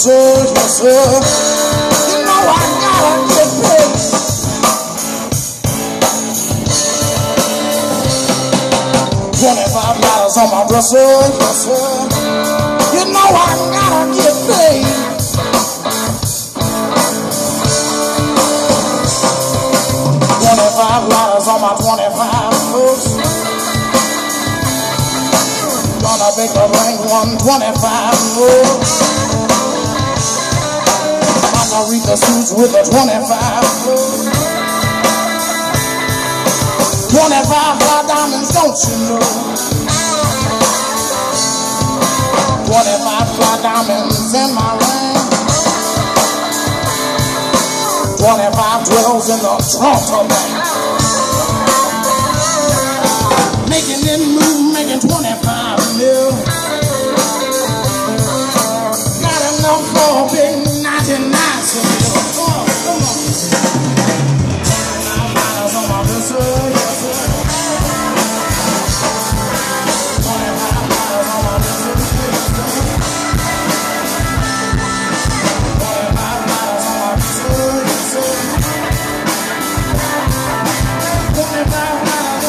sir, yes sir. You know I gotta get paid. $25 on my dresser, yes sir. You know I gotta get paid. $25 on my 25 folks. Gonna make a bring 125 more. Margarita suits with a 25 folks. 25 fly diamonds, don't you know? 25 fly diamonds in my ring. 25 12s in the trunk of me. Making it move, making 25 mil. Got enough for a big 99 cent. Oh, come on. $25 on my dresser, yes sir. $25 on my dresser, yes sir. $25 on my dresser, yes sir. $25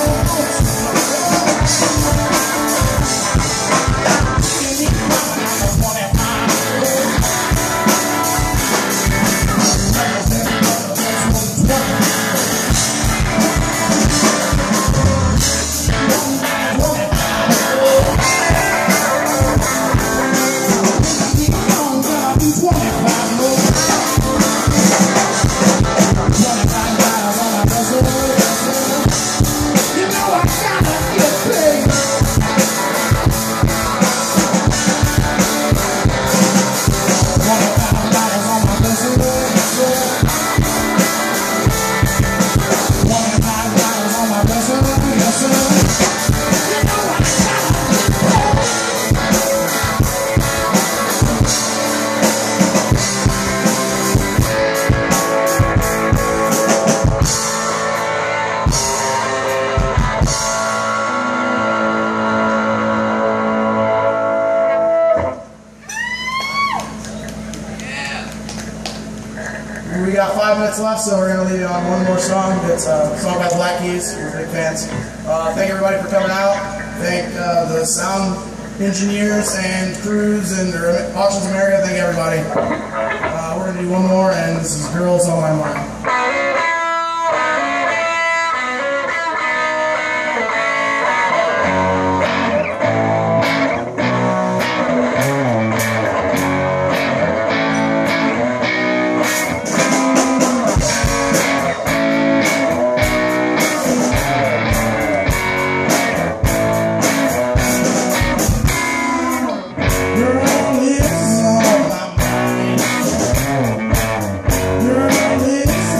We got 5 minutes left, so we're going to leave you on one more song. It's a song by the Black Keys. We're big fans. Thank everybody for coming out. Thank the sound engineers and crews and their Auctions America. Thank everybody. We're going to do one more, and this is Girls on My Mind. Girl, it's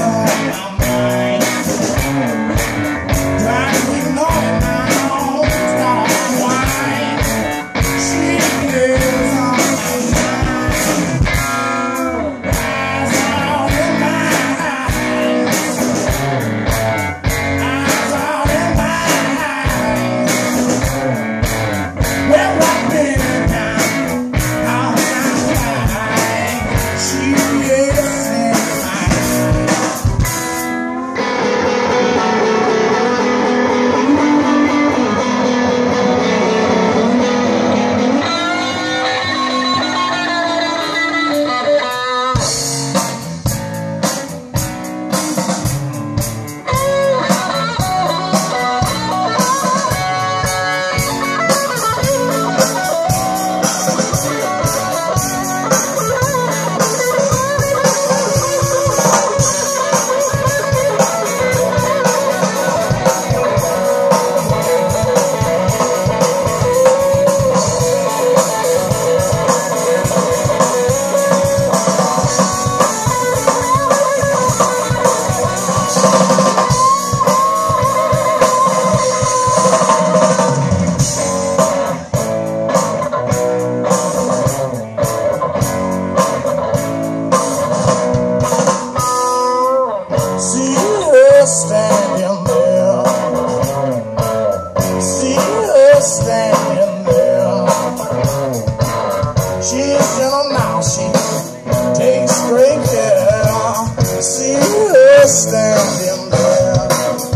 standing there,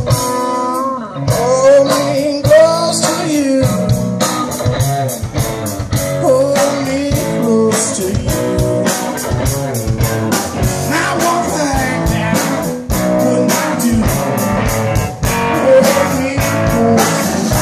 holding close to you, hold me close to you. Now one thing now would not do, hold me close to you.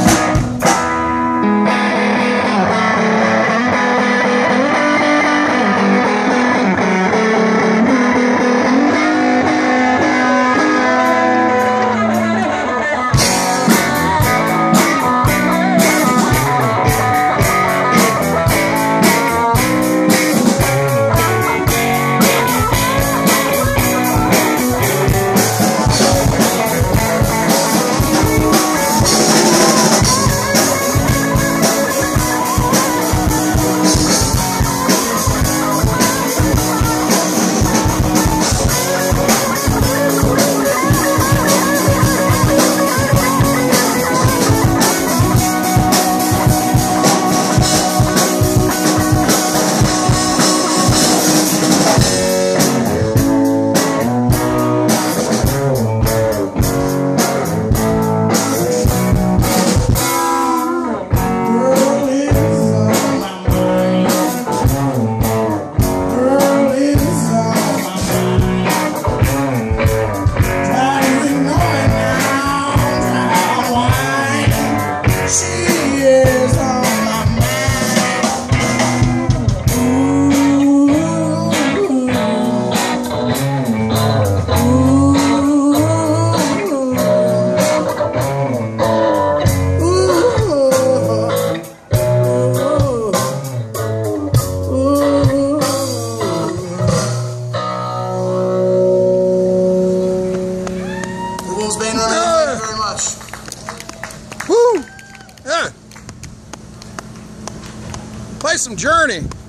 Wolfsbane Remedy, thank you very much. Woo! Yeah. Play some Journey.